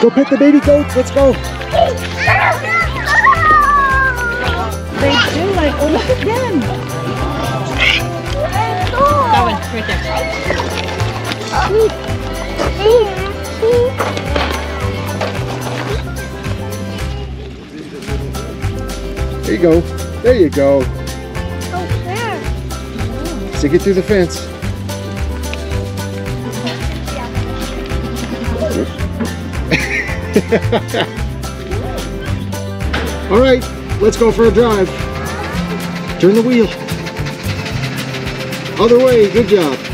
Go pet the baby goats. Let's go. They do like, oh, look at them. That one, right there. There you go. There you go. Oh, there. Stick it through the fence. All right, let's go for a drive. Turn the wheel. Other way, good job.